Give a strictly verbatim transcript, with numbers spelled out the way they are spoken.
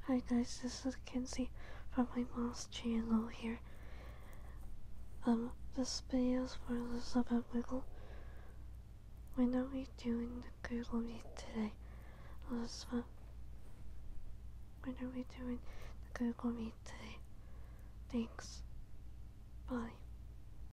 Hi guys, this is Kinsey from my mom's channel here. Um, this video is for Elizabeth Wiggle. When are we doing the Google Meet today, Elizabeth? When are we doing the Google Meet today? Thanks. Bye.